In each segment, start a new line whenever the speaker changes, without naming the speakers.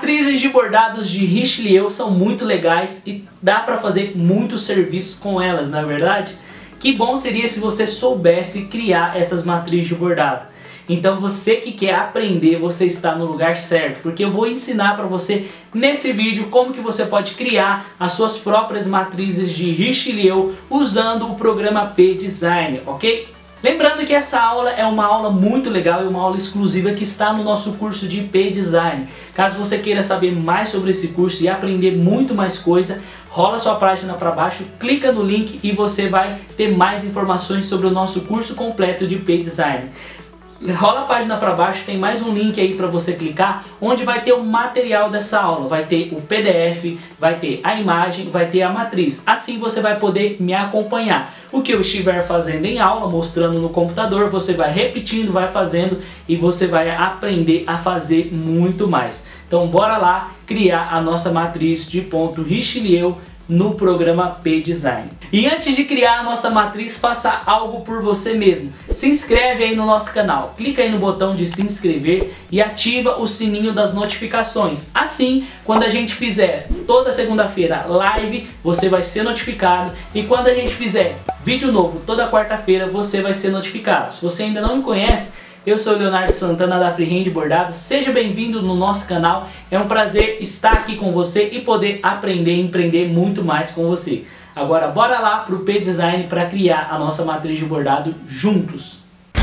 Matrizes de bordados de Richelieu são muito legais e dá para fazer muitos serviços com elas, não é verdade? Que bom seria se você soubesse criar essas matrizes de bordado. Então você que quer aprender, você está no lugar certo, porque eu vou ensinar para você nesse vídeo como que você pode criar as suas próprias matrizes de Richelieu usando o programa P-Design, ok? Lembrando que essa aula é uma aula muito legal e uma aula exclusiva que está no nosso curso de P-Design. Caso você queira saber mais sobre esse curso e aprender muito mais coisa, rola sua página para baixo, clica no link e você vai ter mais informações sobre o nosso curso completo de P-Design. Rola a página para baixo, tem mais um link aí para você clicar, onde vai ter o material dessa aula, vai ter o PDF, vai ter a imagem, vai ter a matriz. Assim você vai poder me acompanhar. O que eu estiver fazendo em aula, mostrando no computador, você vai repetindo, vai fazendo e você vai aprender a fazer muito mais. Então bora lá criar a nossa matriz de ponto Richelieu no programa P-Design. E antes de criar a nossa matriz, faça algo por você mesmo. Se inscreve aí no nosso canal, clica aí no botão de se inscrever e ativa o sininho das notificações. Assim, quando a gente fizer toda segunda-feira live, você vai ser notificado. E quando a gente fizer vídeo novo toda quarta-feira, você vai ser notificado. Se você ainda não me conhece, eu sou o Leonardo Santana da Freehand Bordados, seja bem-vindo no nosso canal, é um prazer estar aqui com você e poder aprender e empreender muito mais com você. Agora bora lá para o P-Design para criar a nossa matriz de bordado juntos.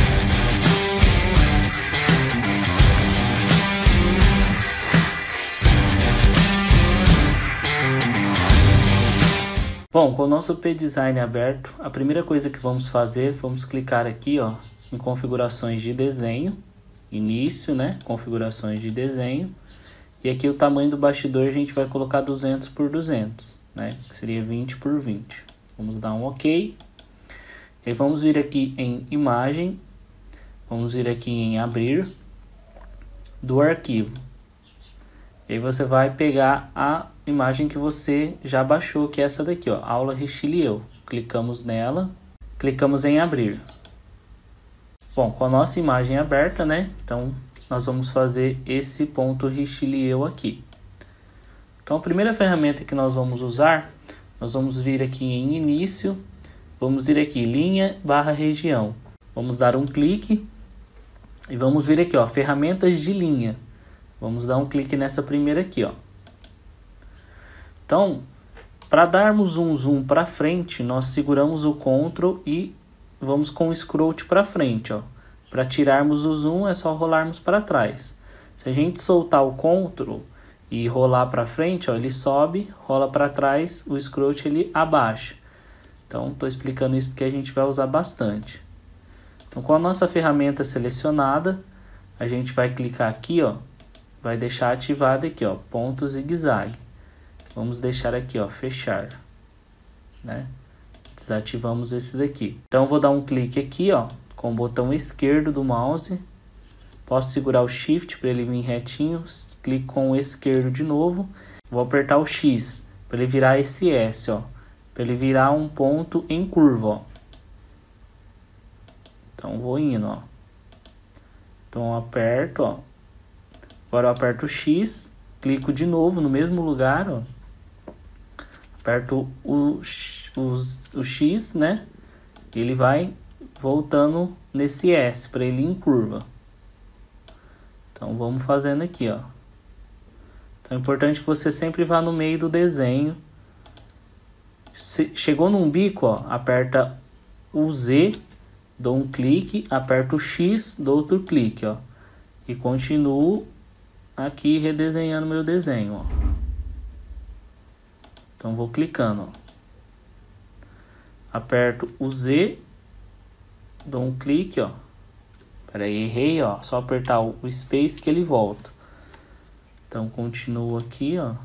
Bom, com o nosso P-Design aberto, a primeira coisa que vamos fazer, vamos clicar aqui, ó, em configurações de desenho, início, né, configurações de desenho, e aqui o tamanho do bastidor a gente vai colocar 200 por 200, né, que seria 20 por 20. Vamos dar um OK, e vamos vir aqui em imagem, vamos vir aqui em abrir do arquivo, e aí você vai pegar a imagem que você já baixou, que é essa daqui, ó, aula Richelieu. Clicamos nela, clicamos em abrir. Bom, com a nossa imagem aberta, né? Então, nós vamos fazer esse ponto Richelieu aqui. Então, a primeira ferramenta que nós vamos usar, nós vamos vir aqui em início, vamos vir aqui, linha barra região. Vamos dar um clique e vamos vir aqui, ó, ferramentas de linha. Vamos dar um clique nessa primeira aqui, ó. Então, para darmos um zoom para frente, nós seguramos o Ctrl e vamos com o scroll para frente, ó. Para tirarmos o zoom é só rolarmos para trás. Se a gente soltar o Ctrl e rolar para frente, ó, ele sobe, rola para trás, o scroll ele abaixa. Então, estou explicando isso porque a gente vai usar bastante. Então, com a nossa ferramenta selecionada, a gente vai clicar aqui, ó, vai deixar ativado aqui, ó, ponto zigue-zague. Vamos deixar aqui, ó, fechar, né? Desativamos esse daqui. Então eu vou dar um clique aqui, ó, com o botão esquerdo do mouse. Posso segurar o Shift para ele vir retinho. Clico com o esquerdo de novo. Vou apertar o X para ele virar esse S, ó, para ele virar um ponto em curva, ó. Então vou indo, ó. Então eu aperto, ó. Agora eu aperto o X, clico de novo no mesmo lugar, ó. Aperto o X, né? Ele vai voltando nesse S para ele ir em curva. Então vamos fazendo aqui, ó. Então é importante que você sempre vá no meio do desenho. Chegou num bico, ó, aperta o Z, dou um clique, aperto o X, dou outro clique, ó. E continuo aqui redesenhando meu desenho, ó. Então vou clicando, ó. Aperto o Z, dou um clique, ó. Peraí, errei, ó. Só apertar o Space que ele volta. Então continuo aqui, ó.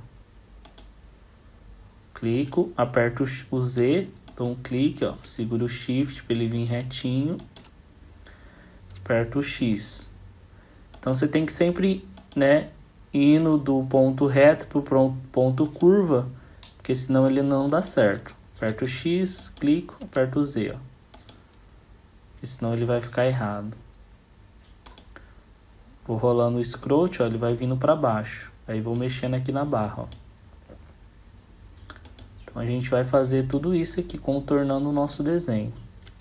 Clico, aperto o Z, dou um clique, ó. Seguro o Shift para ele vir retinho. Aperto o X. Então você tem que sempre, né, indo do ponto reto para o ponto curva, porque senão ele não dá certo. Aperto o X, clico, aperto o Z, ó. Porque senão ele vai ficar errado. Vou rolando o scroll, ó, ele vai vindo para baixo.
Aí vou mexendo aqui na barra, ó. Então a gente vai fazer tudo isso aqui, contornando o nosso desenho.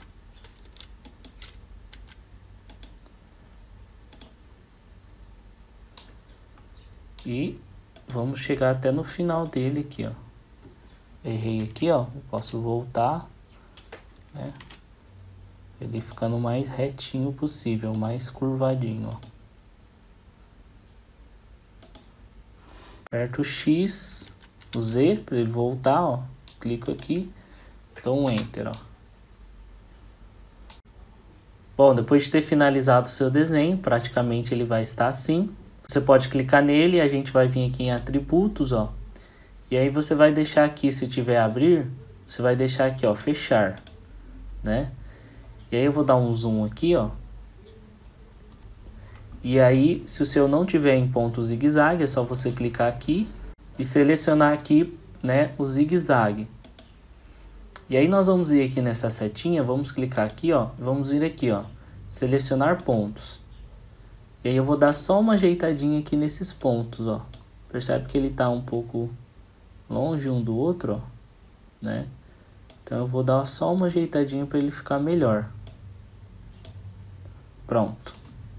E vamos chegar até no final dele aqui, ó. Errei aqui, ó. Eu posso voltar, né? Ele ficando o mais retinho possível, mais curvadinho, ó. Aperto o X, o Z para ele voltar, ó. Clico aqui, dou um Enter, ó. Bom, depois de ter finalizado o seu desenho, praticamente ele vai estar assim. Você pode clicar nele e a gente vai vir aqui em atributos, ó. E aí você vai deixar aqui, se tiver abrir, você vai deixar aqui, ó, fechar, né? E aí eu vou dar um zoom aqui, ó. E aí, se o seu não tiver em ponto zigue-zague, é só você clicar aqui e selecionar aqui, né, o zigue-zague. E aí nós vamos ir aqui nessa setinha, vamos clicar aqui, ó, vamos vir aqui, ó, selecionar pontos. E aí eu vou dar só uma ajeitadinha aqui nesses pontos, ó. Percebe que ele tá um pouco longe um do outro, ó, né? Então eu vou dar só uma ajeitadinha para ele ficar melhor. Pronto.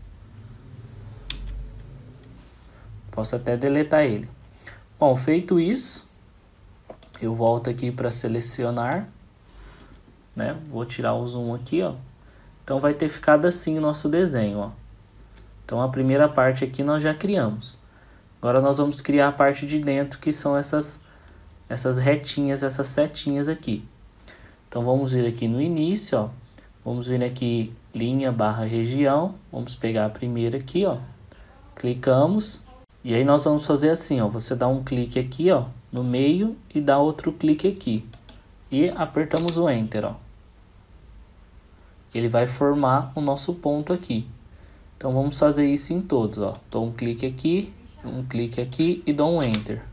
Posso até deletar ele. Bom, feito isso, eu volto aqui para selecionar, né? Vou tirar o zoom aqui, ó. Então vai ter ficado assim o nosso desenho, ó. Então a primeira parte aqui nós já criamos. Agora nós vamos criar a parte de dentro, que são essas retinhas, essas setinhas aqui. Então vamos vir aqui no início, ó. Vamos vir aqui linha barra região. Vamos pegar a primeira aqui, ó. Clicamos. E aí nós vamos fazer assim, ó. Você dá um clique aqui, ó, no meio e dá outro clique aqui. E apertamos o Enter, ó. Ele vai formar o nosso ponto aqui. Então vamos fazer isso em todos, ó. Dou um clique aqui e dou um Enter.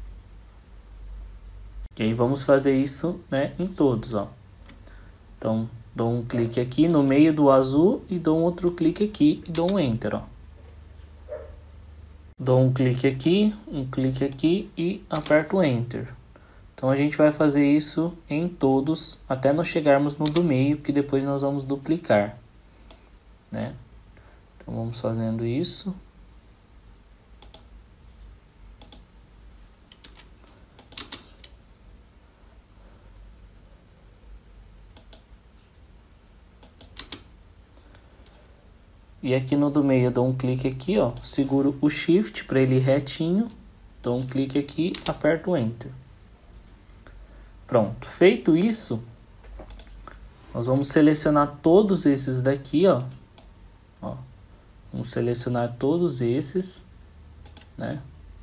E aí vamos fazer isso, né, em todos, ó. Então dou um clique aqui no meio do azul e dou um outro clique aqui e dou um Enter, ó. Dou um clique aqui e aperto Enter. Então a gente vai fazer isso em todos até nós chegarmos no do meio, que depois nós vamos duplicar, né? Então vamos fazendo isso. E aqui no do meio eu dou um clique aqui, ó, seguro o Shift para ele ir retinho, dou um clique aqui, aperto o Enter. Pronto, feito isso, nós vamos selecionar todos esses daqui, ó. Vamos selecionar todos esses, né?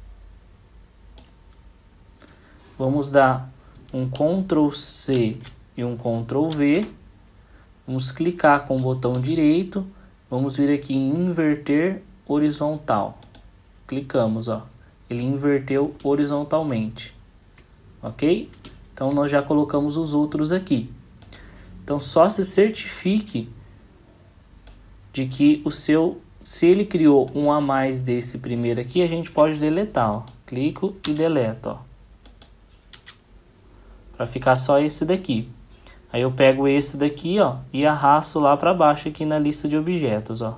Vamos dar um Ctrl C e um Ctrl V. Vamos clicar com o botão direito. Vamos vir aqui em inverter horizontal. Clicamos, ó. Ele inverteu horizontalmente. Ok? Então nós já colocamos os outros aqui. Então só se certifique de que o seu, se ele criou um a mais desse primeiro aqui, a gente pode deletar, ó. Clico e deleto, ó. Para ficar só esse daqui. Aí eu pego esse daqui, ó, e arrasto lá para baixo aqui na lista de objetos, ó.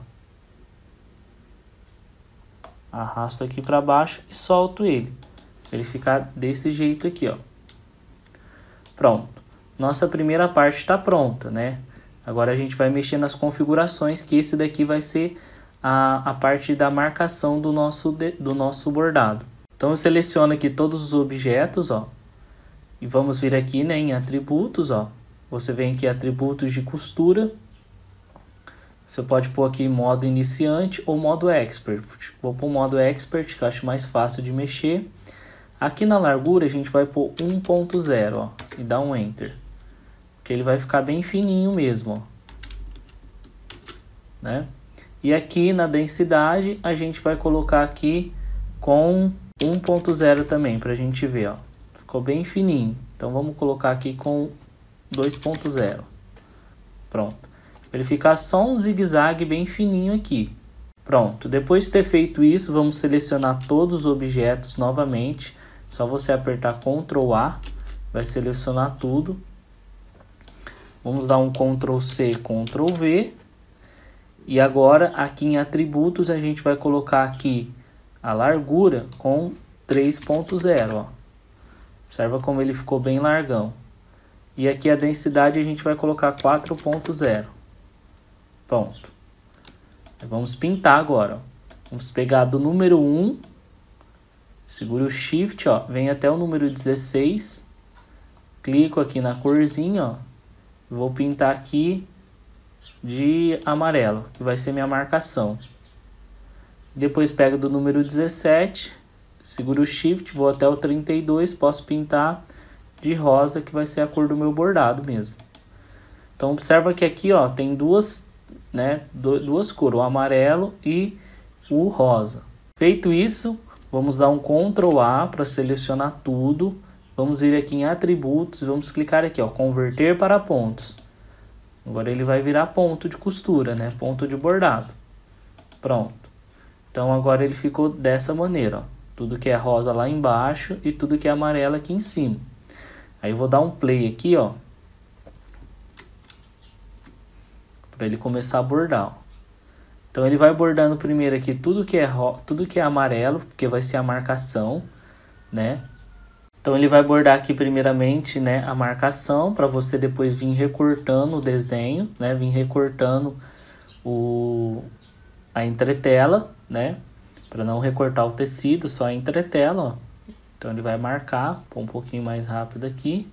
Arrasto aqui para baixo e solto ele. Pra ele ficar desse jeito aqui, ó. Pronto. Nossa primeira parte está pronta, né? Agora a gente vai mexer nas configurações, que esse daqui vai ser a parte da marcação do nosso bordado. Então eu seleciono aqui todos os objetos, ó. E vamos vir aqui, né, em atributos, ó. Você vem aqui atributos de costura. Você pode pôr aqui modo iniciante ou modo expert. Vou pôr modo expert, que eu acho mais fácil de mexer. Aqui na largura a gente vai pôr 1.0, ó, e dá um Enter. Porque ele vai ficar bem fininho mesmo, ó. Né? E aqui na densidade a gente vai colocar aqui com 1.0 também, pra gente ver, ó. Ficou bem fininho. Então vamos colocar aqui com 2.0. Pronto. Ele ficar só um zigue-zague bem fininho aqui. Pronto, depois de ter feito isso, vamos selecionar todos os objetos novamente. Só você apertar Ctrl A, vai selecionar tudo. Vamos dar um Ctrl C, Ctrl V. E agora, aqui em atributos, a gente vai colocar aqui a largura com 3.0, ó. Observa como ele ficou bem largão. E aqui a densidade a gente vai colocar 4.0. Pronto. Vamos pintar agora, ó. Vamos pegar do número 1, segura o Shift, ó, vem até o número 16, clico aqui na corzinha, ó, vou pintar aqui de amarelo, que vai ser minha marcação. Depois pego do número 17, seguro o Shift, vou até o 32, posso pintar de rosa, que vai ser a cor do meu bordado mesmo. Então observa que aqui, ó, tem duas cores, o amarelo e o rosa. Feito isso, vamos dar um Ctrl A para selecionar tudo. Vamos vir aqui em atributos, vamos clicar aqui, ó, converter para pontos. Agora ele vai virar ponto de costura, né? Ponto de bordado. Pronto. Então agora ele ficou dessa maneira, ó. Tudo que é rosa lá embaixo e tudo que é amarelo aqui em cima. Aí eu vou dar um play aqui, ó, para ele começar a bordar, ó. Então ele vai bordando primeiro aqui tudo que é amarelo, porque vai ser a marcação, né? Então ele vai bordar aqui primeiramente, né, a marcação, para você depois vir recortando o desenho, né? Vir recortando a entretela, né? Para não recortar o tecido, só a entretela, ó. Então ele vai marcar, pôr um pouquinho mais rápido aqui.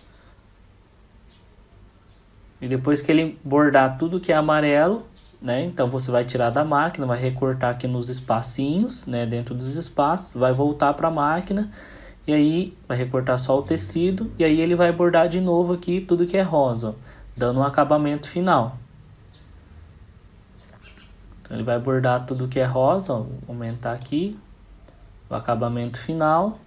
E depois que ele bordar tudo que é amarelo, né? Então você vai tirar da máquina, vai recortar aqui nos espacinhos, né? Dentro dos espaços, vai voltar para a máquina. E aí vai recortar só o tecido. E aí ele vai bordar de novo aqui tudo que é rosa, ó, dando um acabamento final. Então ele vai bordar tudo que é rosa, ó, vou aumentar aqui. O acabamento final.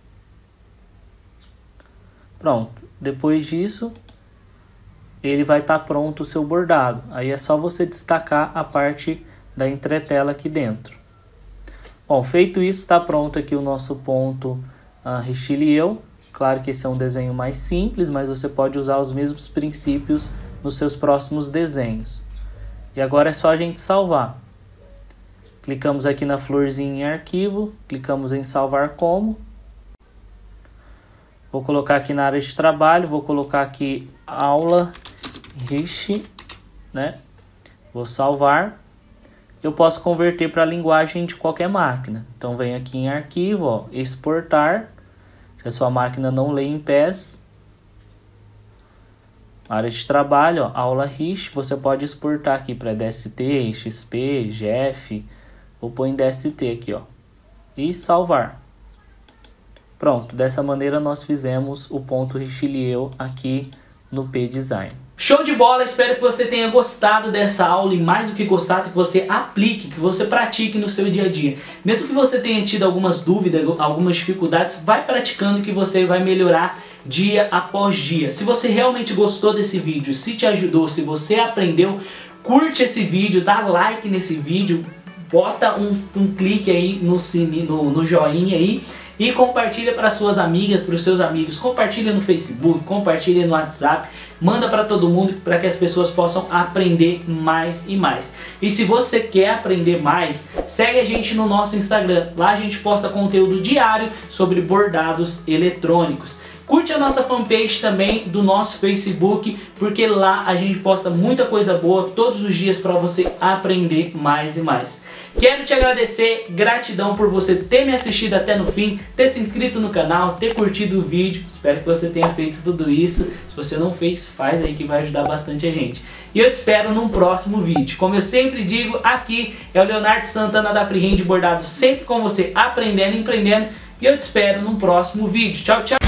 Pronto. Depois disso, ele vai estar pronto o seu bordado. Aí é só você destacar a parte da entretela aqui dentro. Bom, feito isso, está pronto aqui o nosso ponto Richelieu. Claro que esse é um desenho mais simples, mas você pode usar os mesmos princípios nos seus próximos desenhos. E agora é só a gente salvar. Clicamos aqui na florzinha em arquivo, clicamos em salvar como. Vou colocar aqui na área de trabalho, vou colocar aqui aula Rich, né? Vou salvar. Eu posso converter para a linguagem de qualquer máquina. Então vem aqui em arquivo, ó, exportar. Se a sua máquina não lê em PES. Área de trabalho, ó, aula Rich, você pode exportar aqui para DST, XP, GF. Vou pôr em DST aqui, ó. E salvar. Pronto, dessa maneira nós fizemos o ponto Richelieu aqui no P-Design.
Show de bola, espero que você tenha gostado dessa aula e mais do que gostado, que você aplique, que você pratique no seu dia a dia. Mesmo que você tenha tido algumas dúvidas, algumas dificuldades, vai praticando que você vai melhorar dia após dia. Se você realmente gostou desse vídeo, se te ajudou, se você aprendeu, curte esse vídeo, dá like nesse vídeo, bota um clique aí no sininho, no joinha aí. E compartilha para suas amigas, para os seus amigos, compartilha no Facebook, compartilha no WhatsApp, manda para todo mundo para que as pessoas possam aprender mais e mais. E se você quer aprender mais, segue a gente no nosso Instagram, lá a gente posta conteúdo diário sobre bordados eletrônicos. Curte a nossa fanpage também do nosso Facebook, porque lá a gente posta muita coisa boa todos os dias para você aprender mais e mais. Quero te agradecer, gratidão por você ter me assistido até no fim, ter se inscrito no canal, ter curtido o vídeo. Espero que você tenha feito tudo isso. Se você não fez, faz aí que vai ajudar bastante a gente. E eu te espero num próximo vídeo. Como eu sempre digo, aqui é o Leonardo Santana da Freehand Bordado, sempre com você aprendendo e empreendendo. E eu te espero num próximo vídeo. Tchau, tchau!